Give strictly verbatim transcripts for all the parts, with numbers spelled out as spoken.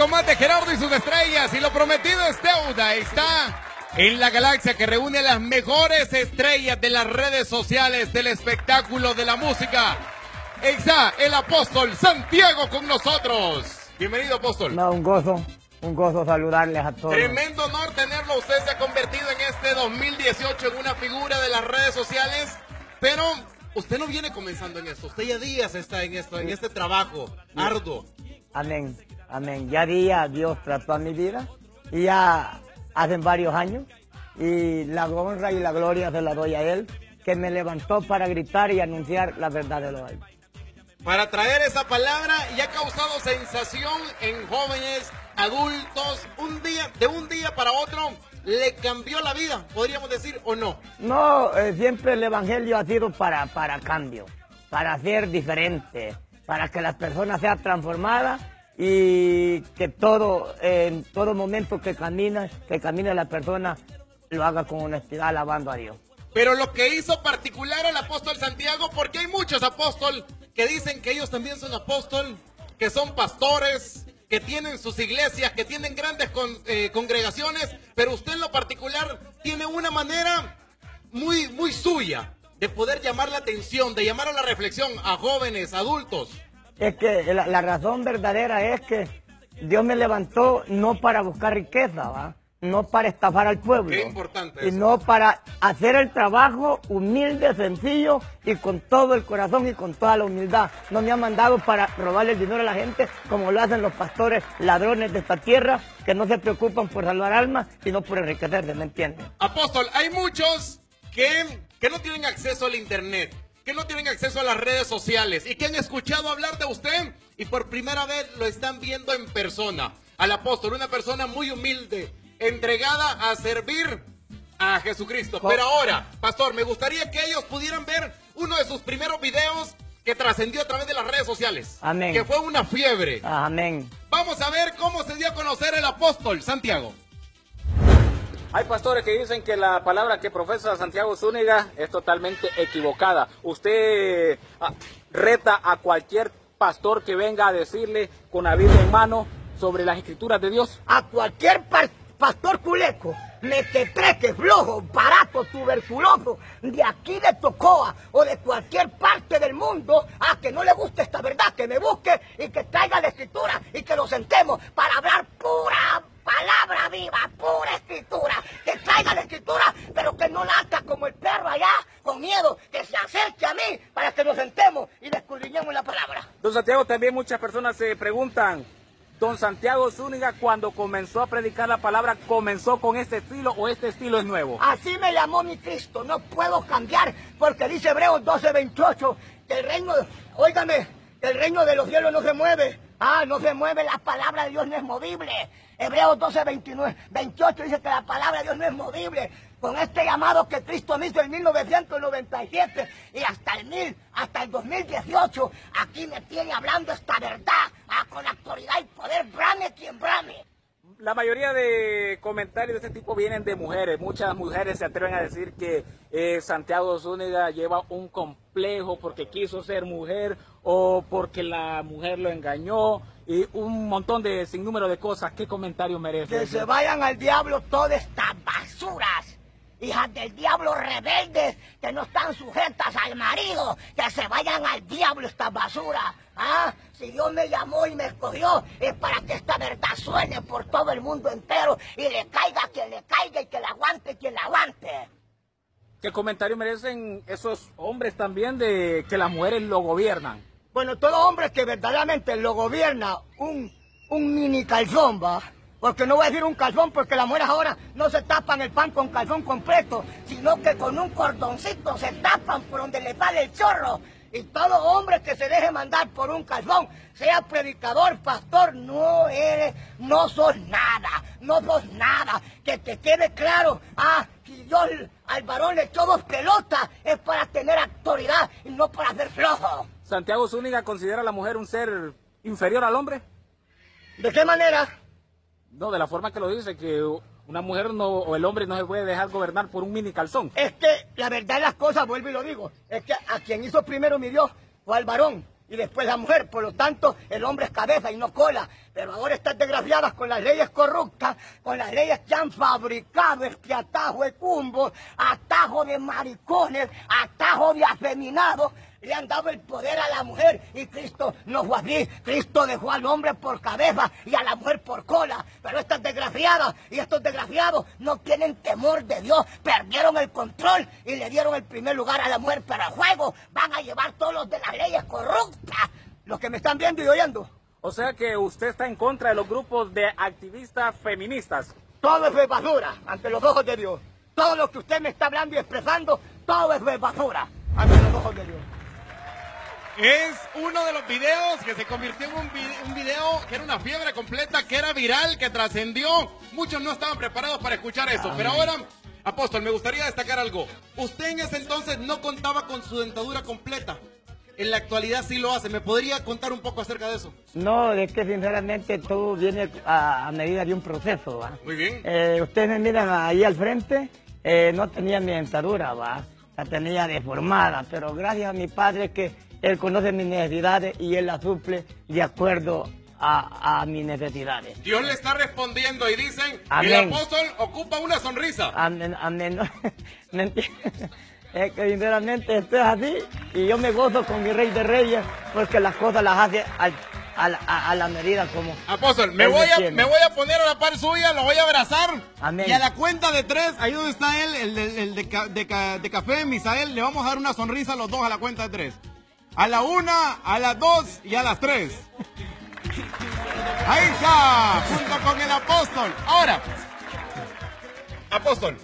Tomás de Gerardo y sus estrellas, y lo prometido es deuda. Está en la galaxia que reúne a las mejores estrellas de las redes sociales, del espectáculo, de la música. Está el apóstol Santiago con nosotros. Bienvenido, apóstol. No, un gozo, un gozo saludarles a todos. Tremendo honor tenerlo. Usted se ha convertido en este dos mil dieciocho en una figura de las redes sociales, pero usted no viene comenzando en esto. Usted ya días está en esto, en este trabajo arduo. Amén, amén. Ya día Dios trató a mi vida y ya hacen varios años, y la honra y la gloria se la doy a Él, que me levantó para gritar y anunciar la verdad de lo alto. Para traer esa palabra, y ha causado sensación en jóvenes, adultos. Un día, de un día para otro, le cambió la vida, podríamos decir, ¿o no? No, eh, siempre el evangelio ha sido para, para cambio, para ser diferente, para que las personas sean transformadas y que todo, eh, en todo momento que camina, que camine la persona, lo haga con honestidad, alabando a Dios. Pero lo que hizo particular al apóstol Santiago, porque hay muchos apóstoles que dicen que ellos también son apóstoles, que son pastores, que tienen sus iglesias, que tienen grandes con, eh, congregaciones, pero usted en lo particular tiene una manera muy, muy suya de poder llamar la atención, de llamar a la reflexión a jóvenes, adultos. Es que la, la razón verdadera es que Dios me levantó no para buscar riqueza, ¿va? No para estafar al pueblo. Qué importante y eso. no para hacer el trabajo humilde, sencillo y con todo el corazón y con toda la humildad. No me ha mandado para robarle el dinero a la gente como lo hacen los pastores ladrones de esta tierra, que no se preocupan por salvar almas sino por enriquecerse, ¿me entiendes? Apóstol, hay muchos que, que no tienen acceso al internet, que no tienen acceso a las redes sociales y que han escuchado hablar de usted y por primera vez lo están viendo en persona. Al apóstol, una persona muy humilde, entregada a servir a Jesucristo. Pero ahora, pastor, me gustaría que ellos pudieran ver uno de sus primeros videos que trascendió a través de las redes sociales. Amén. Que fue una fiebre. Amén. Vamos a ver cómo se dio a conocer el apóstol Santiago. Hay pastores que dicen que la palabra que profesa Santiago Zúñiga es totalmente equivocada. Usted ah, reta a cualquier pastor que venga a decirle con la Biblia en mano sobre las escrituras de Dios. A cualquier pastor. Pastor culeco, mequetreque, flojo, barato, tuberculoso, de aquí de Tocoa o de cualquier parte del mundo, a que no le guste esta verdad, que me busque y que traiga la escritura y que nos sentemos para hablar pura palabra viva, pura escritura, que traiga la escritura, pero que no lata como el perro allá, con miedo, que se acerque a mí para que nos sentemos y le escudriñemos la palabra. Don Santiago, también muchas personas se preguntan, don Santiago Zúñiga, cuando comenzó a predicar la palabra, ¿comenzó con este estilo o este estilo es nuevo? Así me llamó mi Cristo, no puedo cambiar, porque dice Hebreos doce veintiocho, que el reino, óigame, el reino de los cielos no se mueve. Ah, no se mueve, la palabra de Dios no es movible. Hebreos doce veintinueve, veintiocho dice que la palabra de Dios no es movible. Con este llamado que Cristo me hizo en mil novecientos noventa y siete y hasta el mil, hasta el dos mil dieciocho, aquí me tiene hablando esta verdad, ah, con autoridad y poder, brame quien brame. La mayoría de comentarios de este tipo vienen de mujeres. Muchas mujeres se atreven a decir que eh, Santiago Zúñiga lleva un complejo porque quiso ser mujer o porque la mujer lo engañó y un montón de sinnúmero de cosas. ¿Qué comentario merece? Que se vayan al diablo todas estas basuras. Hijas del diablo rebeldes que no están sujetas al marido, que se vayan al diablo estas basuras. ¿Ah? Si Dios me llamó y me escogió, es para que esta verdad suene por todo el mundo entero y le caiga a quien le caiga y que la aguante quien la aguante. ¿Qué comentario merecen esos hombres también de que las mujeres lo gobiernan? Bueno, todo hombre que verdaderamente lo gobierna un, un mini calzón, va. Porque no voy a decir un calzón, porque las mujeres ahora no se tapan el pan con calzón completo, sino que con un cordoncito se tapan por donde le sale el chorro. Y todo hombre que se deje mandar por un calzón, sea predicador, pastor, no eres, no sos nada, no sos nada. Que te quede claro, ah, si Dios al varón le echó dos pelotas, es para tener autoridad y no para ser flojo. ¿Santiago Zúñiga considera a la mujer un ser inferior al hombre? ¿De qué manera? No, de la forma que lo dice, que una mujer no, o el hombre no se puede dejar gobernar por un mini calzón. Es que la verdad de las cosas, vuelvo y lo digo, es que a quien hizo primero mi Dios fue al varón y después la mujer. Por lo tanto, el hombre es cabeza y no cola. Pero ahora estas desgraciadas con las leyes corruptas, con las leyes que han fabricado este atajo de cumbos, atajo de maricones, atajo de afeminados, le han dado el poder a la mujer y Cristo no fue así. Cristo dejó al hombre por cabeza y a la mujer por cola. Pero estas desgraciadas y estos desgraciados no tienen temor de Dios. Perdieron el control y le dieron el primer lugar a la mujer. Pero al juego van a llevar todos los de las leyes corruptas. Los que me están viendo y oyendo. O sea que usted está en contra de los grupos de activistas feministas. Todo es basura ante los ojos de Dios. Todo lo que usted me está hablando y expresando, todo es basura ante los ojos de Dios. Es uno de los videos que se convirtió en un, vi un video que era una fiebre completa, que era viral, que trascendió. Muchos no estaban preparados para escuchar eso. Amén. Pero ahora, Apóstol, me gustaría destacar algo. Usted en ese entonces no contaba con su dentadura completa. En la actualidad sí lo hace. ¿Me podría contar un poco acerca de eso? No, es que sinceramente todo viene a, a medida de un proceso, ¿va? Muy bien. Eh, ustedes me miran ahí al frente, eh, no tenía mi dentadura, ¿va? La tenía deformada, pero gracias a mi padre que él conoce mis necesidades y él las suple de acuerdo a, a mis necesidades. Dios le está respondiendo y dicen, amén. El apóstol ocupa una sonrisa. Amén, amén. ¿Me entiendes? Es que sinceramente esto es así y yo me gozo con mi Rey de Reyes porque las cosas las hace al, a, la, a, a la medida como... Apóstol, me voy, a, me voy a poner a la par suya, lo voy a abrazar. Amén. Y a la cuenta de tres, ahí donde está él, el, el, el de, de, de, de café, Misael, le vamos a dar una sonrisa a los dos a la cuenta de tres. A la una, a las dos y a las tres. Ahí está, junto con el apóstol. Ahora, apóstol,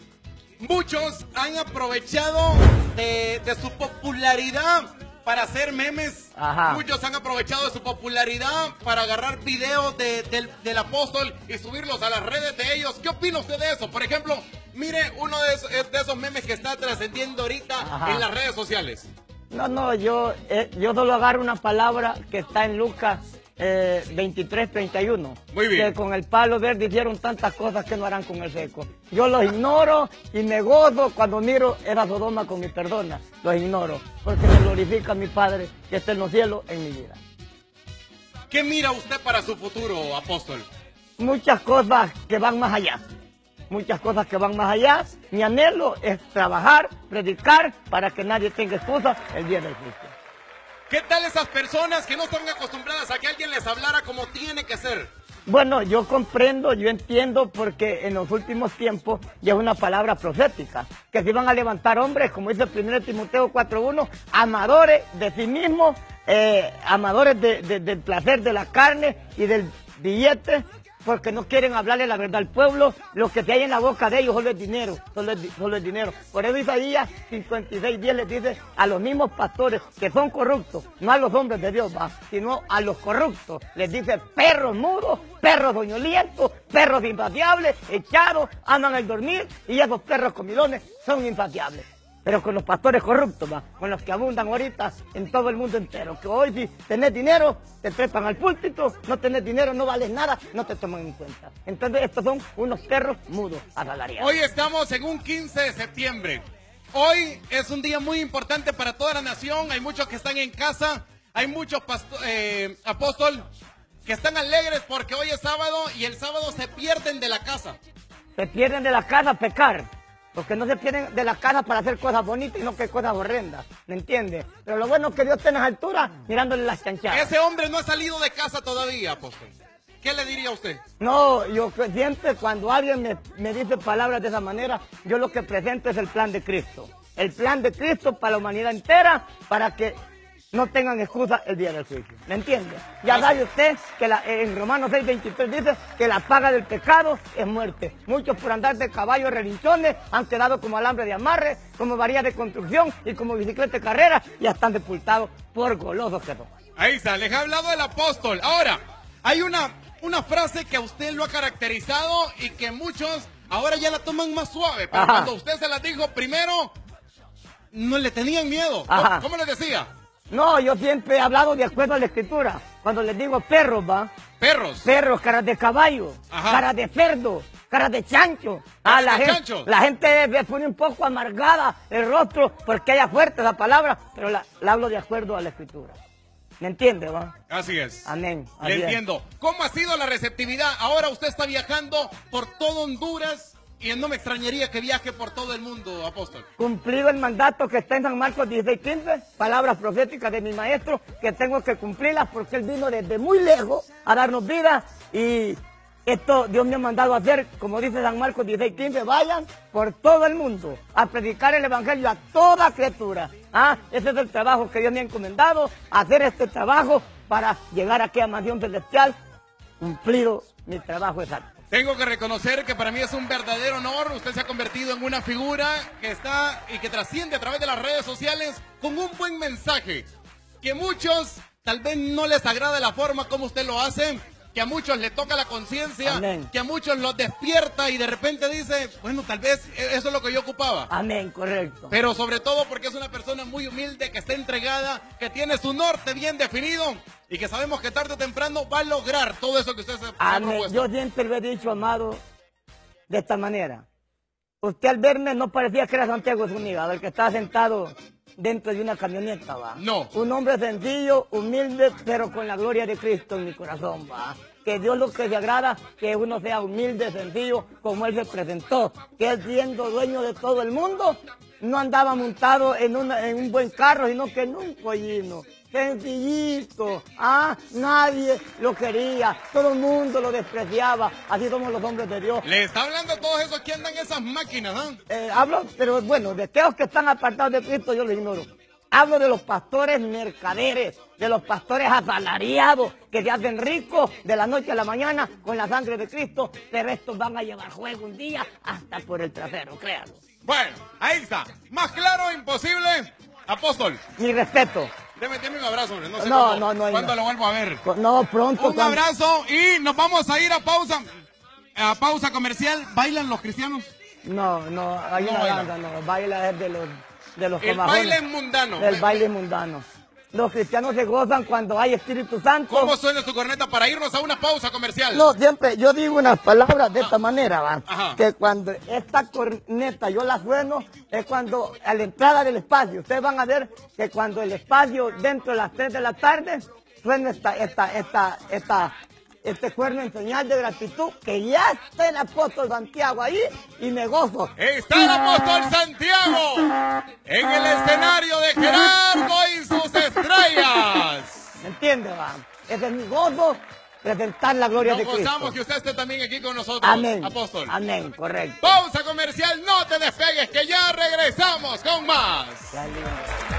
muchos han aprovechado de, de su popularidad para hacer memes. Ajá. Muchos han aprovechado de su popularidad para agarrar videos de, de, del apóstol y subirlos a las redes de ellos. ¿Qué opina usted de eso? Por ejemplo, mire uno de esos, de esos memes que está trascendiendo ahorita. Ajá. En las redes sociales. No, no, yo, eh, yo solo agarro una palabra que está en Lucas eh, veintitrés, treinta y uno. Muy bien. Que con el palo verde hicieron tantas cosas que no harán con el seco. Yo los ignoro y me gozo cuando miro esa Sodoma con mi perdona. Los ignoro porque me glorifica a mi Padre que está en los cielos en mi vida. ¿Qué mira usted para su futuro, apóstol? Muchas cosas que van más allá. Muchas cosas que van más allá. Mi anhelo es trabajar, predicar, para que nadie tenga excusa el día del juicio. ¿Qué tal esas personas que no están acostumbradas a que alguien les hablara como tiene que ser? Bueno, yo comprendo, yo entiendo, porque en los últimos tiempos ya es una palabra profética, que se van a levantar hombres, como dice primero Timoteo cuatro uno, amadores de sí mismos, eh, amadores de, de, del placer de la carne y del billete, porque no quieren hablarle la verdad al pueblo. Lo que hay en la boca de ellos solo es dinero, solo es, solo es dinero. Por eso Isaías cincuenta y seis diez les dice a los mismos pastores que son corruptos, no a los hombres de Dios, va, sino a los corruptos. Les dice perros mudos, perros doñolientos, perros insaciables, echados, aman el dormir, y esos perros comilones son insaciables. Pero con los pastores corruptos, va, con los que abundan ahorita en todo el mundo entero, que hoy si tenés dinero, te trepan al púlpito, no tenés dinero, no vales nada, no te toman en cuenta. Entonces estos son unos perros mudos asalariados. Hoy estamos en un quince de septiembre. Hoy es un día muy importante para toda la nación. Hay muchos que están en casa, hay muchos eh, apóstol que están alegres porque hoy es sábado y el sábado se pierden de la casa. Se pierden de la casa a pecar. Porque no se pierden de la casa para hacer cosas bonitas y no que cosas horrendas, ¿me entiende? Pero lo bueno es que Dios está en las alturas mirándole las chanchadas. Ese hombre no ha salido de casa todavía, apóstol. ¿Qué le diría a usted? No, yo siempre cuando alguien me, me dice palabras de esa manera, yo lo que presento es el plan de Cristo. El plan de Cristo para la humanidad entera, para que no tengan excusa el día del juicio, ¿me entiende? Ya sabe usted que la, en Romanos seis veintitrés dice que la paga del pecado es muerte. Muchos por andar de caballos relinchones han quedado como alambre de amarre, como varillas de construcción y como bicicleta de carrera, y ya están sepultados por golosos que son. Ahí está, les ha hablado el apóstol. Ahora, hay una, una frase que a usted lo ha caracterizado y que muchos ahora ya la toman más suave, pero Ajá. cuando usted se la dijo primero, no le tenían miedo. ¿Cómo, ¿Cómo le decía? No, yo siempre he hablado de acuerdo a la escritura. Cuando les digo perros, va. Perros. Perros, caras de caballo, Ajá. caras de cerdo, caras de chancho. Ah, la, de gente, chancho. La gente me pone un poco amargada el rostro porque haya fuerte la palabra, pero la, la hablo de acuerdo a la escritura. ¿Me entiende, va? Así es. Amén. Le Así es. entiendo. ¿Cómo ha sido la receptividad? Ahora usted está viajando por todo Honduras y no me extrañaría que viaje por todo el mundo, apóstol. Cumplido el mandato que está en San Marcos dieciséis quince, palabras proféticas de mi maestro, que tengo que cumplirlas porque él vino desde muy lejos a darnos vida y esto Dios me ha mandado a hacer, como dice San Marcos dieciséis quince, vayan por todo el mundo a predicar el evangelio a toda criatura. Ah, ese es el trabajo que Dios me ha encomendado, hacer este trabajo para llegar aquí a mansión celestial, cumplido mi trabajo exacto. Tengo que reconocer que para mí es un verdadero honor. Usted se ha convertido en una figura que está y que trasciende a través de las redes sociales con un buen mensaje. Que muchos tal vez no les agrada la forma como usted lo hace, que a muchos le toca la conciencia, que a muchos los despierta y de repente dice, bueno, tal vez eso es lo que yo ocupaba. Amén, correcto. Pero sobre todo porque es una persona muy humilde, que está entregada, que tiene su norte bien definido y que sabemos que tarde o temprano va a lograr todo eso que usted se, se ha propuesto. Yo siempre lo he dicho, amado, de esta manera. Usted al verme no parecía que era Santiago Zúñiga, el que estaba sentado dentro de una camioneta, va. No. Un hombre sencillo, humilde, pero con la gloria de Cristo en mi corazón, va. Que Dios lo que se agrada, que uno sea humilde, sencillo, como Él se presentó. Que Él siendo dueño de todo el mundo, no andaba montado en, una, en un buen carro, sino que en un pollino. Sencillito, ah, nadie lo quería, todo el mundo lo despreciaba, así somos los hombres de Dios. Le está hablando a todos esos que andan en esas máquinas, ¿eh? Eh, hablo, pero bueno, de aquellos que están apartados de Cristo yo los ignoro. Hablo de los pastores mercaderes, de los pastores asalariados que se hacen ricos de la noche a la mañana con la sangre de Cristo, pero estos van a llevar juego un día hasta por el trasero, créanlo. Bueno, ahí está. Más claro, imposible. Apóstol. Mi respeto. Deme, deme un abrazo, hombre. No sé No, cómo, no, no. cuándo no. lo vuelvo a ver. No, pronto. Un cuando... abrazo y nos vamos a ir a pausa. A pausa comercial. ¿Bailan los cristianos? No, no, hay No una baila. banda, no. Baila es de los, de los El comajones, baile es mundano. del baile mundano. Los cristianos se gozan cuando hay Espíritu Santo. ¿Cómo suena su corneta para irnos a una pausa comercial? No, siempre, yo digo unas palabras de esta manera, va. Ajá. Que cuando esta corneta yo la sueno, es cuando a la entrada del espacio. Ustedes van a ver que cuando el espacio dentro de las tres de la tarde, suena esta, esta, esta, esta, este cuerno en señal de gratitud, que ya está el apóstol Santiago ahí y me gozo. Está el apóstol Santiago en el escenario de Gerardo y sus estrellas. ¿Me entiende, va? Ese es mi gozo, presentar la gloria Nos de Cristo. gozamos que usted esté también aquí con nosotros, Amén. apóstol. Amén, correcto. Pausa comercial, no te despegues que ya regresamos con más. Qué lindo.